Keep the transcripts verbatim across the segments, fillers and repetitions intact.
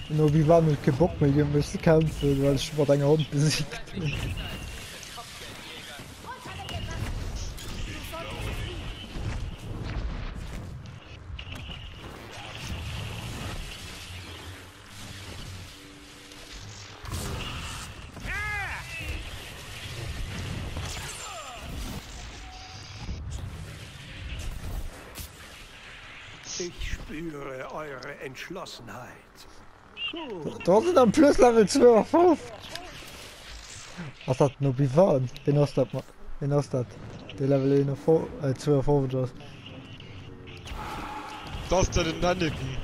Nur wie war mit kein Bock mehr, ich müsste kämpfen, weil ich war deine Hand besiegt. Ich spüre eure Entschlossenheit. Da sind dann plus Level zweiundfünfzig. Was hat nur Bivan? Den hast du mal. Den hast du. Der Level zweiundfünfzig ist. Das ist der den Anakin.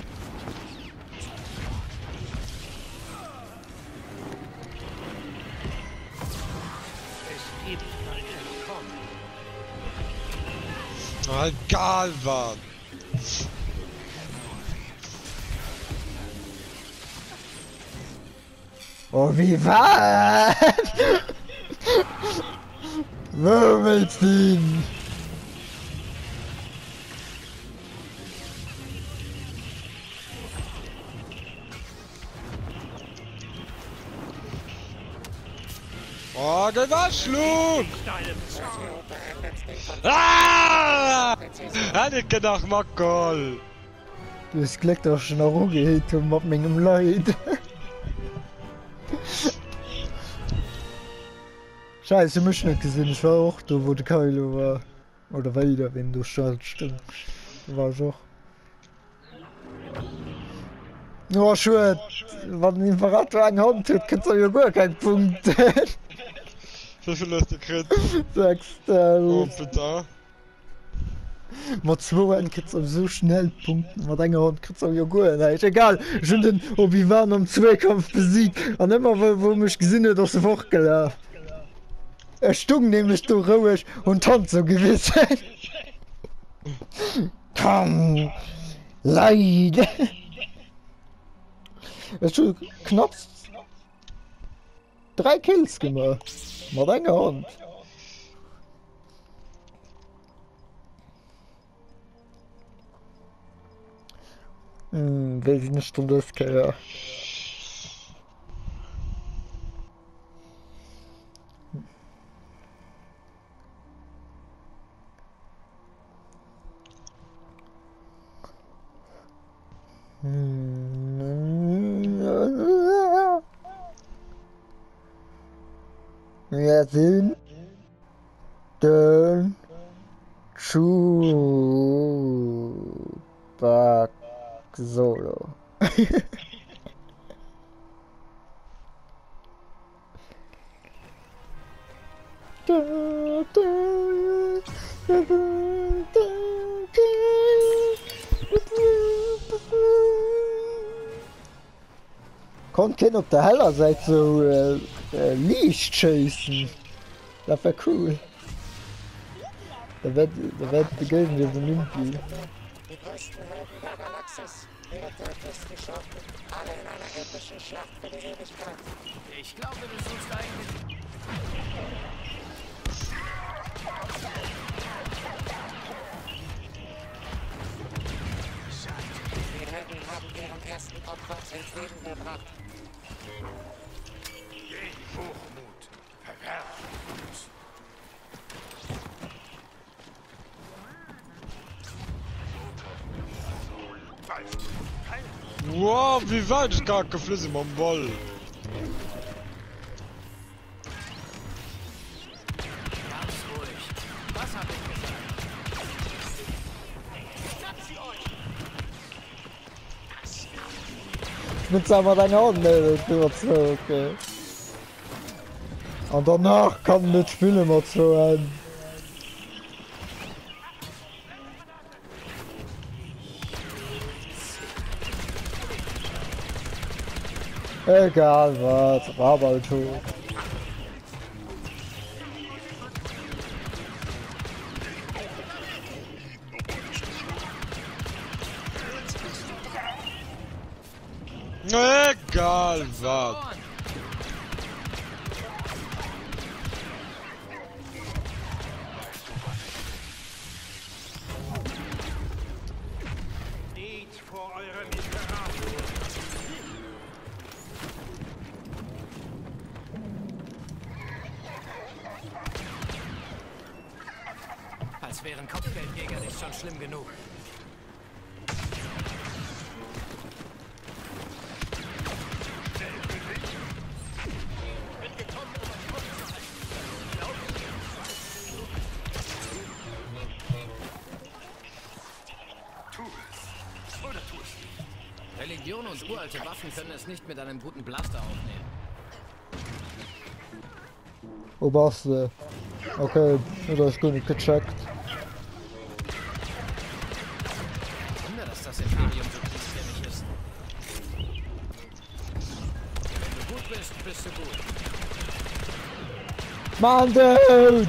Es gibt ein Entkommen. Ah, egal was. Oh, wie was? Wo willst du hin? Oh, Gewaschlug! Ah! Anakin nach Makol! Du hast Glück, dass ich noch rumgeht und mit meinem Leid. Scheiße, ich nicht gesehen, ich war auch da, wo der Kylo war. Oder weiter, wenn du schon stimmt. War ich auch. Oh, schön, wenn ein Imperator eine Hand hat, kannst du ja gar keinen Punkt. Wie viel ist der Crit? Sechstel. Oh, bitte. Mit zwei Händen kannst du so schnell punkten, mit einer Hand kannst du ja gar nicht. Egal, ich habe den Obi-Wan am Zweikampf besiegt. Und immer, wo, wo mich gesehen hat, ist er fortgelaufen. Er stung nämlich so ruhig und tanzt so gewiss. Komm, Leid. Er hat schon knapp drei Kills gemacht. Mit einer Hand. Hm, welche Stunde ist der? Wir sind den Chewbacca Solo. Kommt kein auf der heller Seite so äh, äh, Licht chasen. Das wär cool. Da wird da wird die Gelben wir so Olympi. Die größten Helden der Galaxis, ihre tödlichsten Schurken, alle in einer epischen Schlacht für die Ewigkeit. Ich glaube, du suchst eigentlich... Die Helden haben ihren ersten Opfer ins Leben gebracht. Jeden Hochmut verwerfen. Wow, wie weit ist gar geflüssig am Ball? Ganz ruhig. Was hab ich gesagt? Schnappt sie euch! Mit aber deine Hand, ne, das wird so, okay. Und danach kann das Spiel immer so ein. Egal was, war bald tot. Egal was. Nicht vor eurem Imperator. wären Kopfgeldjäger nicht schon schlimm genug. Religion und uralte Waffen können es nicht mit einem guten Blaster aufnehmen. Oberste. Okay, das ist gut nicht gecheckt. Wunder, dass das Imperium so kriegsfähig ist. Wenn du gut bist, bist du gut. Mann, dude!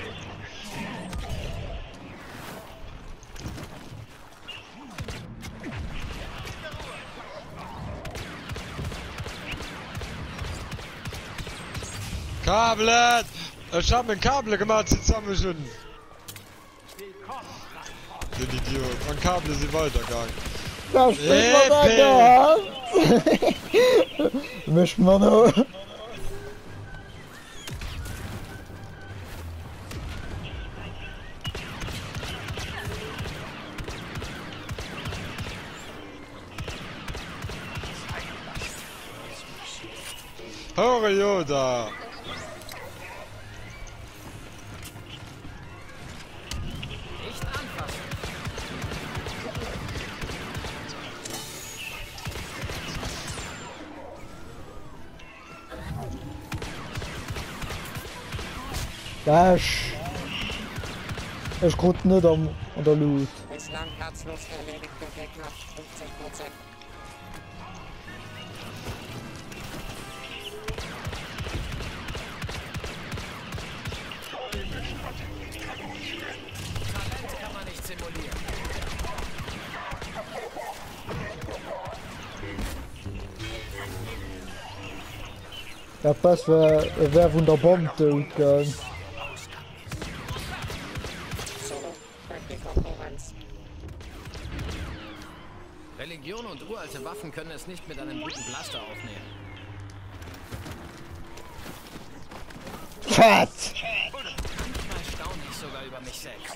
Kabel! Ich hab mir Kabel gemacht zusammen schon. Den Idiot. Mein Kabel ist weitergegangen. Da steht noch an der Hand! Misch mal noch. Hör Yoda! Nicht anfassen. Das ist gut nicht am, an der Loot. Bislang herzlos erledigte Gegner fünfzig Prozent. Talent kann man nicht simulieren. Ja, das wäre wär wunderbar gegangen. Solo bringt die Konkurrenz. Religion und uralte Waffen können es nicht mit einem guten Blaster aufnehmen. Fett! Manchmal staune ich sogar über mich selbst.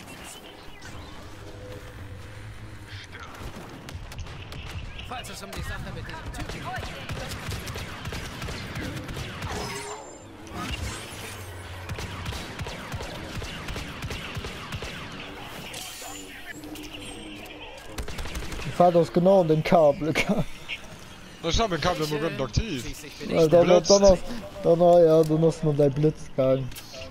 Falls es um die Sache mit diesem Typen geht. Ich fahr das genau an den Kabel. Ich hab mir Kabel im Moment aktiv. Schließlich bin Ja, ich dann, dann, Blitz. dann, hast, dann, ja, dann hast du noch dein Blitz gegangen.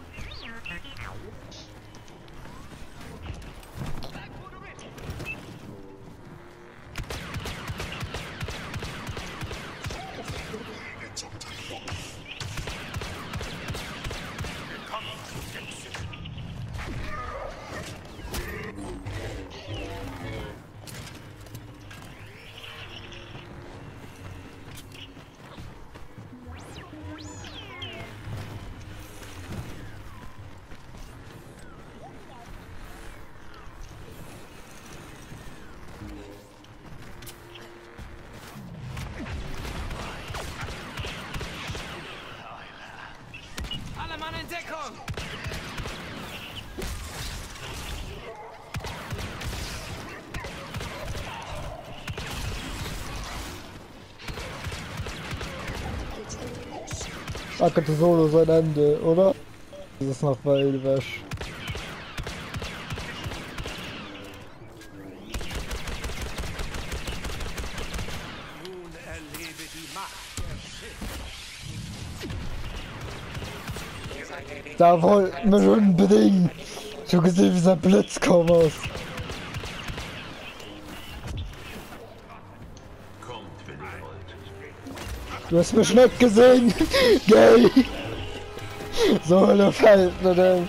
Alle Mann in Deckung! Ackerte Solo sein Ende, oder? Das ist noch Wildwäsch. Nun erlebe die Macht der Schiff. Da wollten wir unbedingt. Ich hab gesehen, wie sein Blitz kommt aus. Du hast mich nicht gesehen. Gay. So eine fällt mir denn.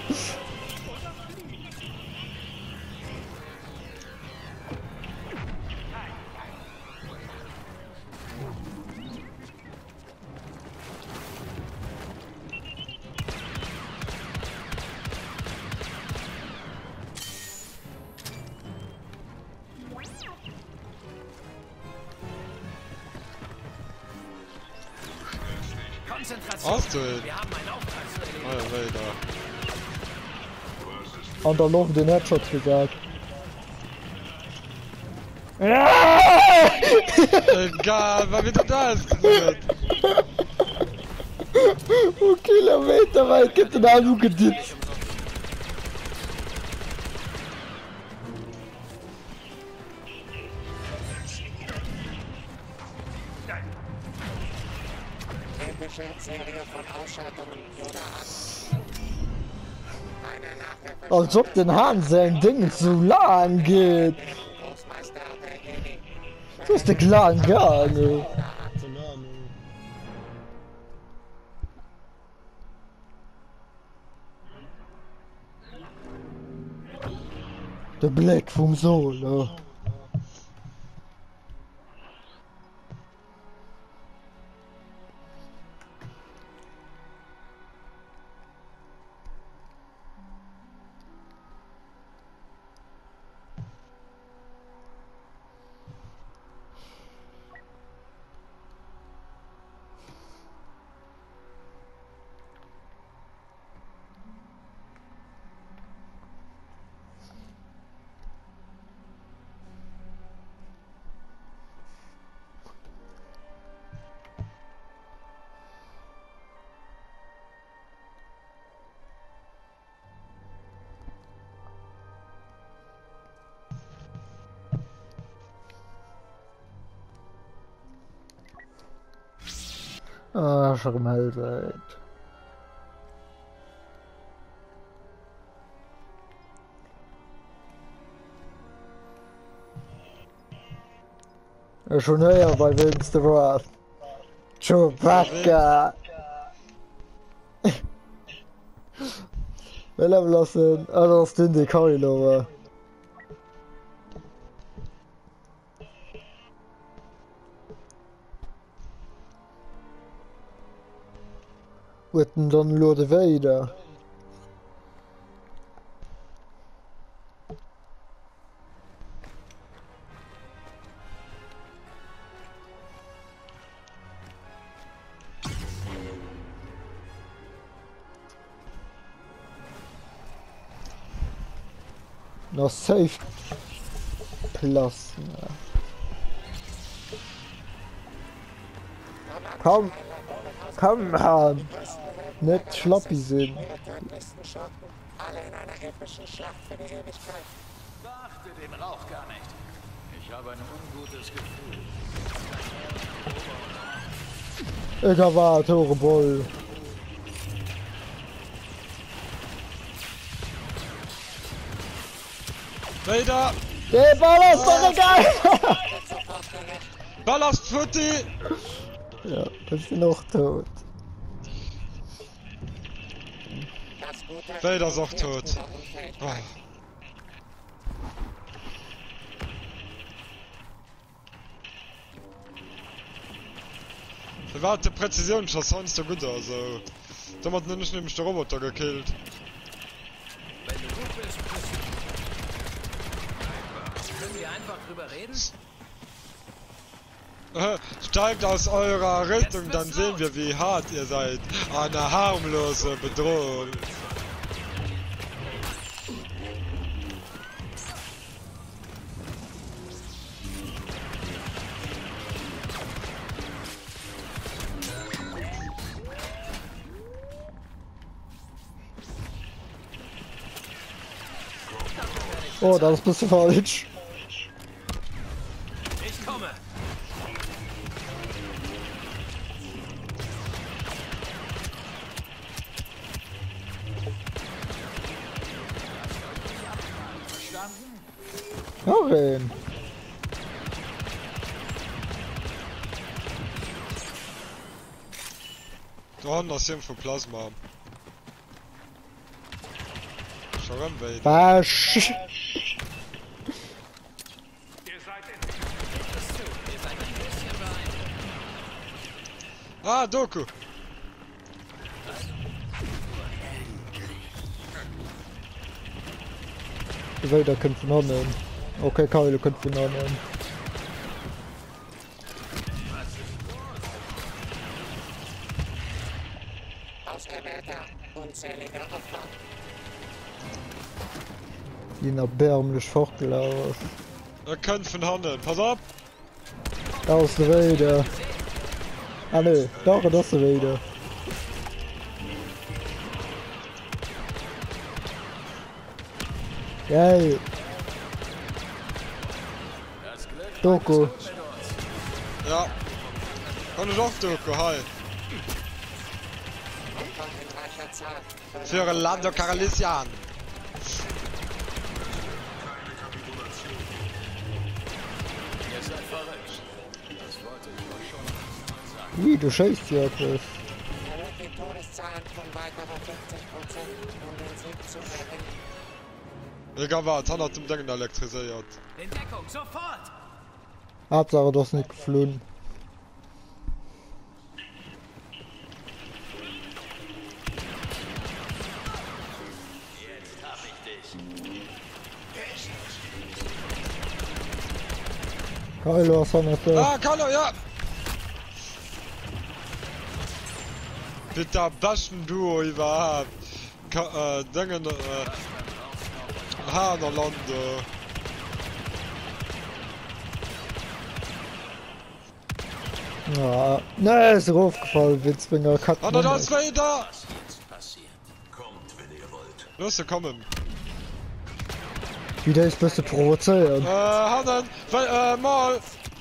Konzentration. Hast du ihn? Wir haben einen Auftrag zu erledigen. Alter, Vader. an der Luft den Headshot gesagt. Ja! Egal, weil wir da ist. Oh, Kilometer weit gibt den Alu geditzt. Epische Serie von Ausschaltungen oder an. Eine Nachhilfe. Als ob den Hahn sein Ding zu lang geht. Großmeister der Jedi. Das ist der kleine Garne. Der Black vom Solo. Ah, schon mal weit. Ja, schon näher bei Winster war. Chewbacca. Will er lassen? Ah, das ist die Kylo. Witten dann Lord Vader. Noch safe Platz. Ja. Komm, komm, Han. Nicht schlappi sind. Ihre tödlichsten Schotten. Alle in einer epischen Schlacht für die Ewigkeit. Beachte den Rauch gar nicht. Ich habe ein ungutes Gefühl. Ich war Tore Boll. Vader! Der Ball ist doch egal! Ballast Futti! Ja, bist du noch tot. Das Gute Vader ist auch tot. Oh. Warte, Präzision schaut sonst so gut aus, also. Da hat nur nicht nämlich der Roboter gekillt. Wenn du gut bist, bist du. Einfach. Können wir einfach drüber reden? Äh, Steigt aus eurer Richtung, dann sehen wir, wie hart ihr seid. Eine harmlose Bedrohung. Oh, das ist ein bisschen falsch. Ich komme. Verstanden? Karin. Du hast das hier für Plasma. Schau ran, Vader. Basch. Ihr seid in... Das zu. Ihr seid ein bisschen beeindruckt. Ah, Doku! Die Vader könnt von annehmen. Okay, Kylo könnt von annehmen. Ausgewählter, unzählige Opfer. Die erbärmlich fortgelaufen. Er könnt von Handen. Pass auf! Aus der Weide. Ah ne, da war das der Weide. Geil. Doku. Ja. Kann ich auch Doku, hi. Umfang in gleicher Zahl. Für Lando Caralisian. Ihr seid verrückt. Das wollte ich euch schon mal sagen. Wie, du scheißt ja etwas. Erhöht die Todeszahlen von weiterer fünfzig Prozent, um den Sieg zu erringen. Egal was, hat er zum Denken elektrisiert. In Deckung, sofort! Hauptsache das nicht geflohen. Jetzt hab ich dich. Kylo, was haben wir da? Ah, Carlo, ja! Mit der besten Duo überhaupt. Ka äh, Dingen, äh... Haner Lando. Ja, ne, ist er aufgefallen, Witzbinger Kack. Ah, da ist weiter! Was jetzt passiert? Kommt, wenn ihr wollt. Los, kommen. Wieder ist beste provozieren. Äh, Hannen, weil, äh, mal.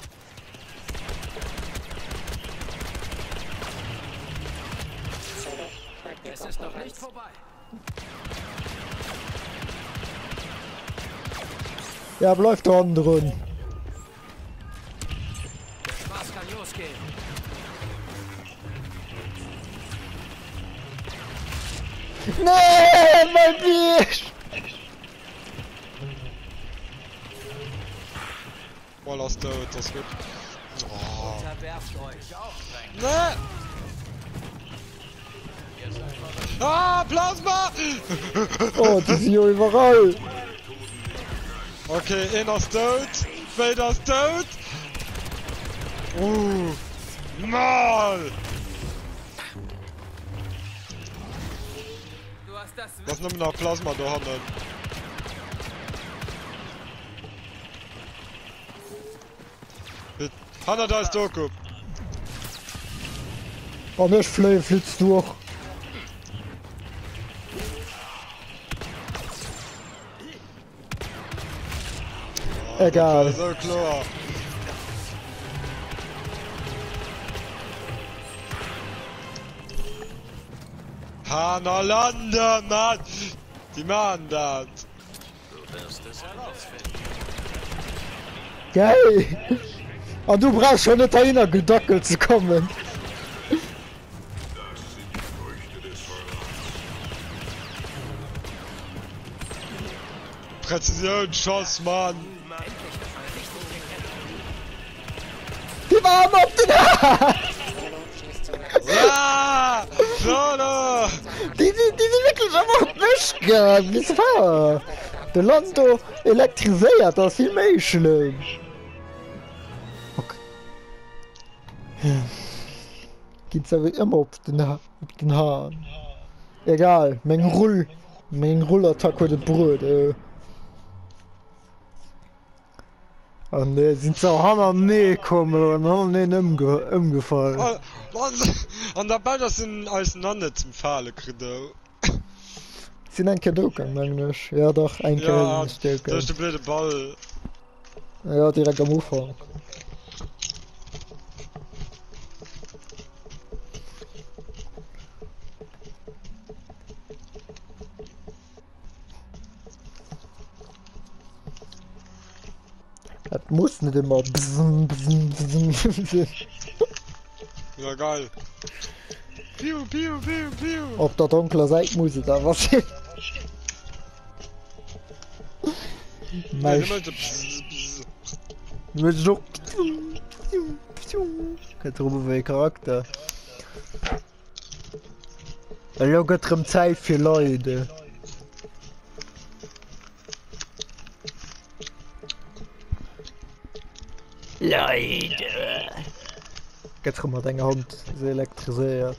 Es ist noch nicht vorbei. Ja, läuft der anderen. Der Spaß kann losgehen. Nee, mein Bier! Mal aus der, das wird. Oh. Unterwerft euch. Auch Ne! Ah, Plasma! Oh, die sind ja überall. Okay, einer ist tot. Vader ist tot. Uh. Mal! Du hast das Was nimmt noch Plasma da Hannen? Hanna, da ist Doku. Oh, nicht flüh, flitzt durch. Egal. So klar. Hanna Lande, Mann! Die machen das. Du wirst es herausfinden. Geil. Und du brauchst schon nicht dahinter gedockelt zu kommen. Präzisionsschuss, Mann! Die waren auf den Haar. Ja! Solo! Die, die, die sind wirklich am Abwischen. Wie es war. Der Lando elektrisiert, das ist viel mehr schlimm. Okay. Ja. Geht's aber immer auf den, ha auf den Haaren. Egal, mein Rull. Mein Rullattack heute Brot, äh. Oh ne, sind sie auch an der Nähe gekommen und haben den umge umgefallen. Oh, und dabei das sind auseinander zum Fallen kriegen. Sind ein Kadokan, eigentlich. Ja doch, ein Ja, Kadokan. das ist der blöde Ball. Ja, direkt am Ufer. Das muss nicht immer bzzn, bzzn, bzzn, bzzn. Ja, geil. Piu, piu, piu, piu. Auf der dunklen Seite muss ich da was hin. Nee, Nein, immer so bzz, bzz. mit so. Kein Trouble für Charakter. Da loggt drin Zeit für Leute. Leute! Geht drum mal deine Hand, sie elektrisiert.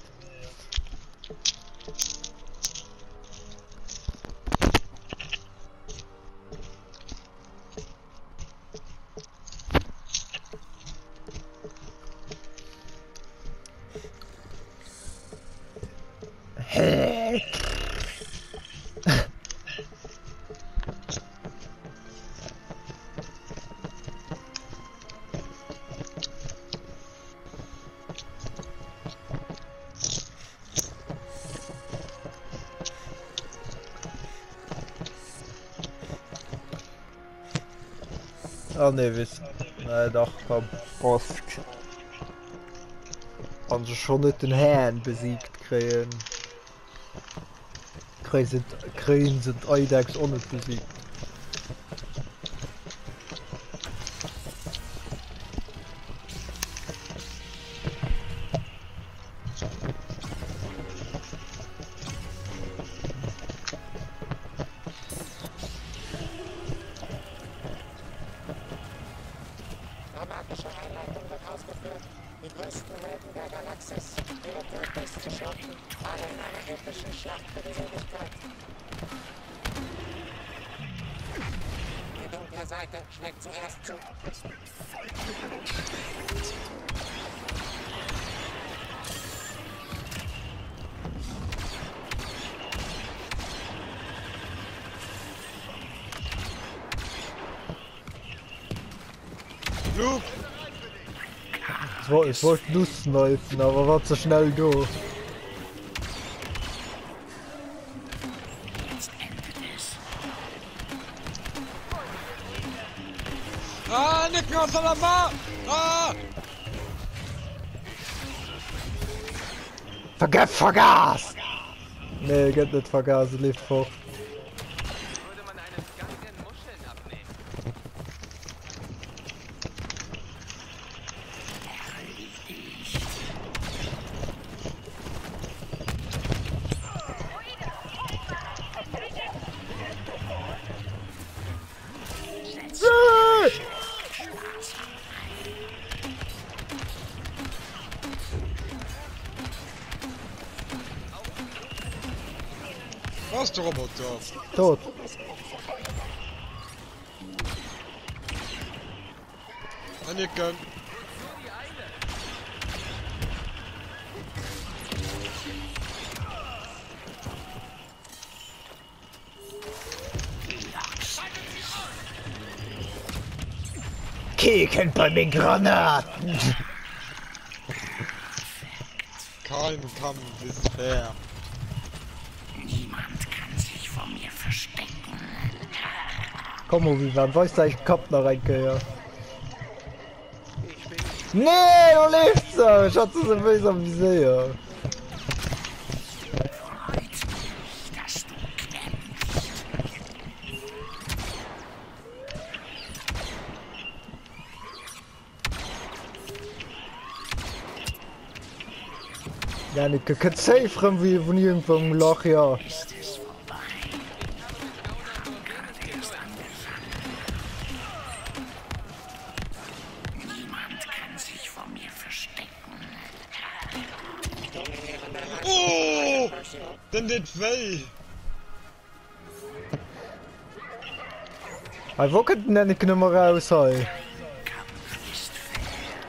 Ah ne, wis. Nee, doch, komm. Prost. Kann sie schon nicht den Herrn besiegt kriegen. Kriegen sind, kriegen sind Eidex auch nicht besiegt. Dramatische Einleitung wird ausgeführt. Die größten Helden der Galaxis, ihre Töchter zu schurken, alle in einer epischen Schlacht für die Ewigkeit. Die dunkle Seite schlägt zuerst zu. Luke! Ich wollte ich wollt Nussneifen, aber war zu schnell go. Ah, nicht mehr aus der Bar! Ah! Vergesst, vergaß! Nee, geht nicht vergaß, lebt fort. Würde man einen Gang Muscheln abnehmen. Was ist der Roboter? Tot. Anakin. Kicken bei den Granaten! Kein Kampf ist fair. Niemand kann sich vor mir verstecken. Komm, wie wann weißt du, ich Kopf noch reingehört? Nee, du lebst so! Ich hatte so böse am Visier. Freut mich, dass du kämpfst. Ja, ich kann safe wie von irgendwo im Loch, ja. Ist es vorbei? Hab gerade erst angefangen. Niemand kann sich vor mir verstecken. Oh! Denn das weh! Aber wo könnten denn die Nummer raus sein? Kampf ist fair.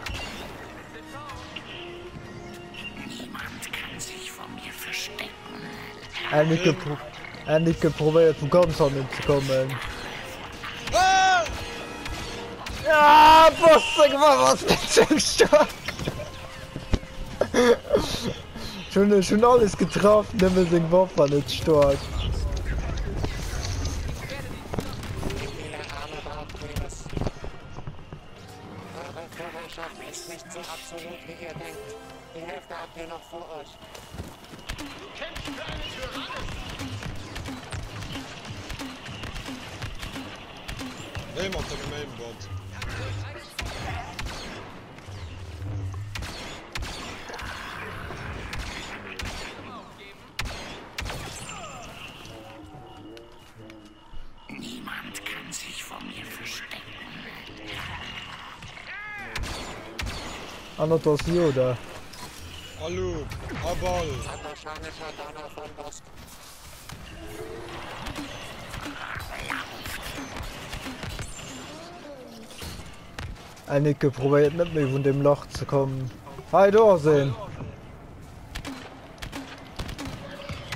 Niemand kann sich vor mir verstecken. Einige, pro einige probiert von ganz an zu kommen. Ah! Ja, Boss, sag mal, was mit dem Stock? schon, schon alles getroffen, nimm den Waffe nicht stark. Wie viele Arme braucht Venus? Eure Führerschaft ist nicht so absolut, wie ihr denkt. Die Hälfte habt ihr noch vor euch. Wer macht den Mainboard? Niemand kann sich vor mir verstecken. Anatos Yoda. Hallo, Aball. Wahrscheinlicher Donner von Bosk. Einige probiert nicht mehr von dem Loch zu kommen. Hey, da sehen.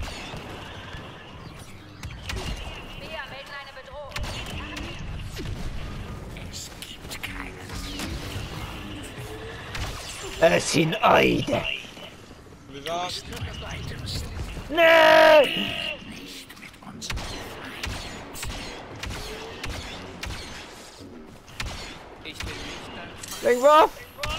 Es sind Eide. Wie war's? Nee! Ich will nicht dein Denk was?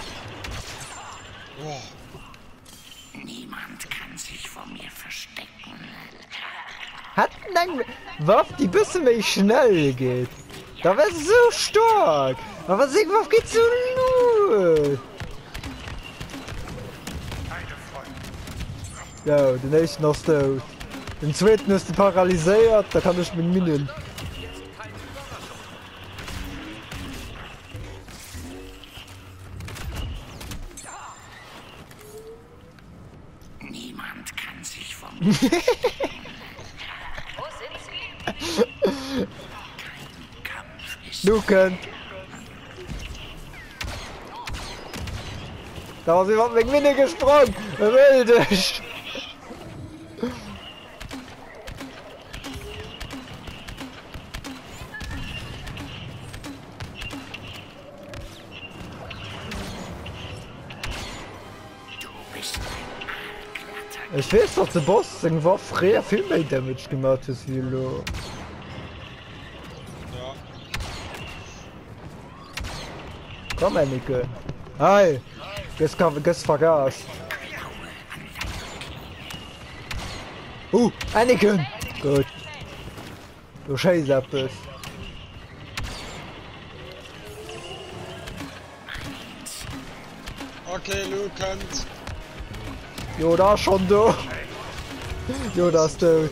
Boah. Niemand kann sich vor mir verstecken. Hat dein Waff die bisschen mehr schnell geht. Da wär so stark. Aber was ich Waff geht so null. Ja, den nächsten hast du. Den zweiten ist paralysiert, da kann ich mit Minen. Niemand kann sich vor mir Wo sind sie? Kampf ist Du könnt. Da war jemand mit Mine gesprungen. Will dich. Ich weiß doch, der Boss war früher viel mehr Damage gemacht als wie Lo. Ja. Komm, Annike. Hi. Jetzt kam, jetzt vergaß. Uh, Annike. Gut. Du Scheißappes. Okay, Lu könnt. Jo, da schon du. Jo, da ist tot.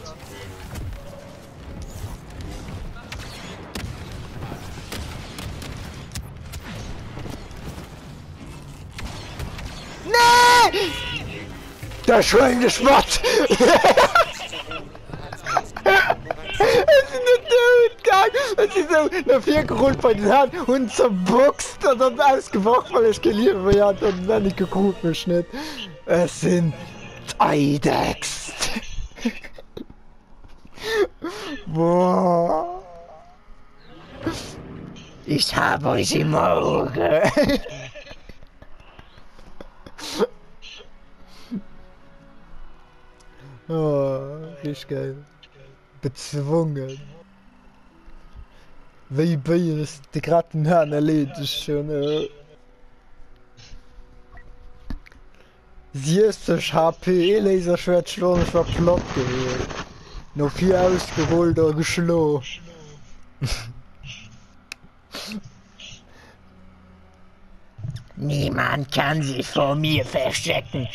Nee! Der schwellende Schmott! Es ist nicht tot, geil! Es ist so eine vier gerollt bei den Haaren und zerboxt und dann ausgewacht, weil ich geliehen werde und dann nicht geguckt mich nicht. Es sind Eidechs. Boah. Ich habe euch im Auge. Oh, richtig geil. Bezwungen. Wie Bier ist die gerade den Herrn erledigt schon. Äh. sechzig H P Laserschwert schon ich war platt gewesen. Noch vier ausgeholt oder geschlagen. Niemand kann sich vor mir verstecken.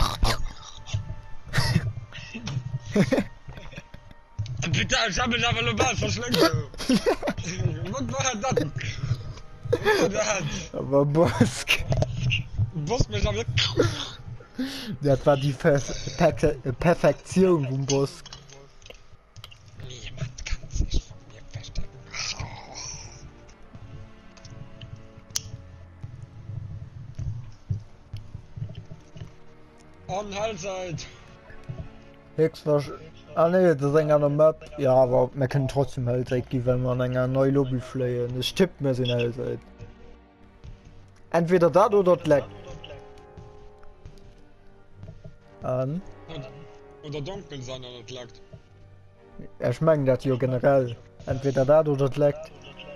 Bitte, ich habe mich aber global verschlingt. Was war das? Was war das? Aber Bosk. Boss mich aber. Das war die per per Perfektion vom Bosk. Niemand kann sich von mir verstecken. On Halbzeit. Höchstwahrscheinlich. Ah ne, das ist eine andere Map. Ja, aber wir können trotzdem Halbzeit geben, wenn wir eine neue Lobby flyen. Das tippt mir in Halbzeit. Entweder das oder das leckt. An. Oder dunkel sein, oder das lagt. Ich meine das hier generell. Entweder das oder das leckt.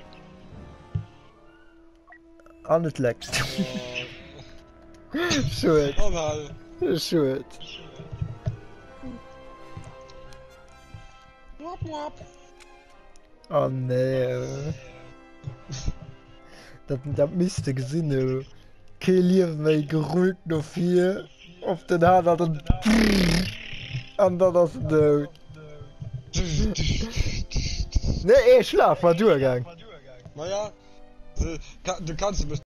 An das leckt. Schuld. Oh nein. Schuld. Wap, wap. Oh nee. Das, das müsste gesehen. Kelly mei gerult noch vier auf den Haar hat und und dann das dood. Nee, eh, schlaf, war Durchgang. Naja, du kannst